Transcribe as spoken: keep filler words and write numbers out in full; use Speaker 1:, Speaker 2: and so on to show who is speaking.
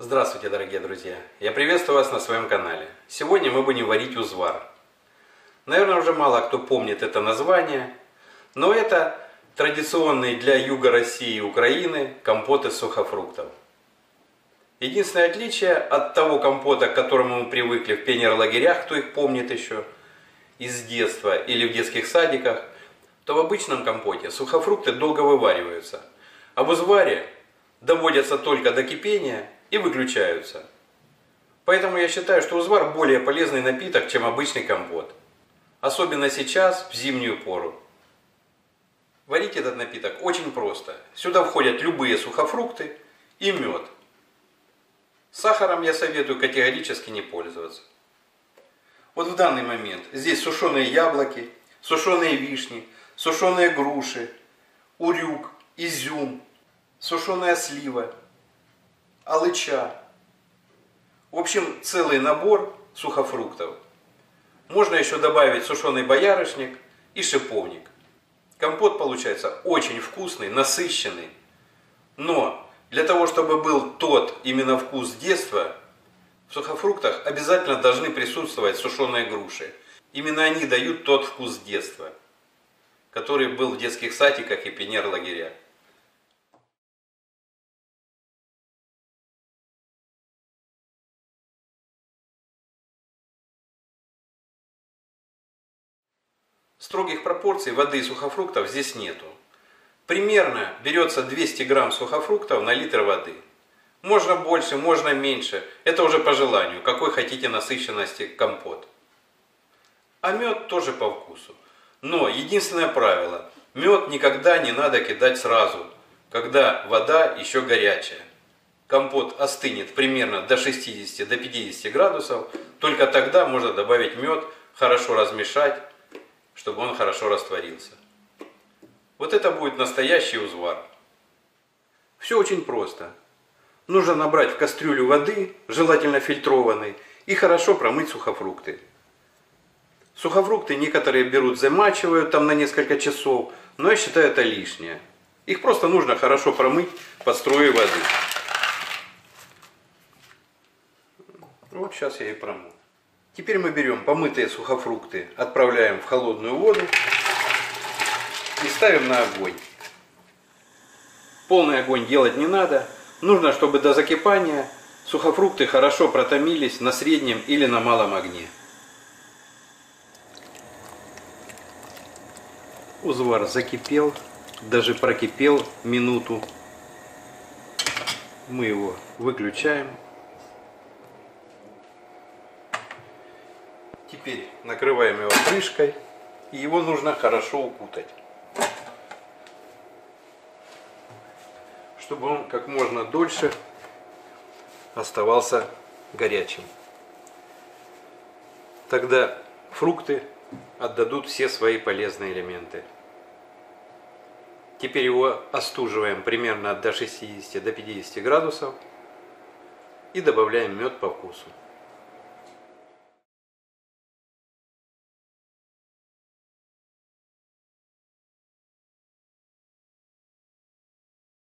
Speaker 1: Здравствуйте, дорогие друзья! Я приветствую вас на своем канале. Сегодня мы будем варить узвар. Наверное, уже мало кто помнит это название, но это традиционный для юга России и Украины компот из сухофруктов. Единственное отличие от того компота, к которому мы привыкли в пионерлагерях, кто их помнит еще из детства или в детских садиках, то в обычном компоте сухофрукты долго вывариваются, а в узваре доводятся только до кипения и выключаются. Поэтому я считаю, что узвар более полезный напиток, чем обычный компот. Особенно сейчас, в зимнюю пору. Варить этот напиток очень просто. Сюда входят любые сухофрукты и мед. Сахаром я советую категорически не пользоваться. Вот в данный момент здесь сушеные яблоки, сушеные вишни, сушеные груши, урюк, изюм, сушеная слива, алыча. В общем, целый набор сухофруктов. Можно еще добавить сушеный боярышник и шиповник. Компот получается очень вкусный, насыщенный. Но для того, чтобы был тот именно вкус детства, в сухофруктах обязательно должны присутствовать сушеные груши. Именно они дают тот вкус детства, который был в детских садиках и пионерлагерях. Строгих пропорций воды и сухофруктов здесь нету. Примерно берется двести грамм сухофруктов на литр воды. Можно больше, можно меньше. Это уже по желанию, какой хотите насыщенности компот. А мед тоже по вкусу. Но единственное правило. Мед никогда не надо кидать сразу, когда вода еще горячая. Компот остынет примерно до шестидесяти до пятидесяти градусов. Только тогда можно добавить мед, хорошо размешать, чтобы он хорошо растворился. Вот это будет настоящий узвар. Все очень просто. Нужно набрать в кастрюлю воды, желательно фильтрованной, и хорошо промыть сухофрукты. Сухофрукты некоторые берут, замачивают там на несколько часов, но я считаю это лишнее. Их просто нужно хорошо промыть под струей воды. Вот сейчас я и промыл. Теперь мы берем помытые сухофрукты, отправляем в холодную воду и ставим на огонь. Полный огонь делать не надо. Нужно, чтобы до закипания сухофрукты хорошо протомились на среднем или на малом огне. Узвар закипел, даже прокипел минуту. Мы его выключаем. Теперь накрываем его крышкой, и его нужно хорошо укутать, чтобы он как можно дольше оставался горячим. Тогда фрукты отдадут все свои полезные элементы. Теперь его остуживаем примерно до шестидесяти до пятидесяти градусов и добавляем мед по вкусу.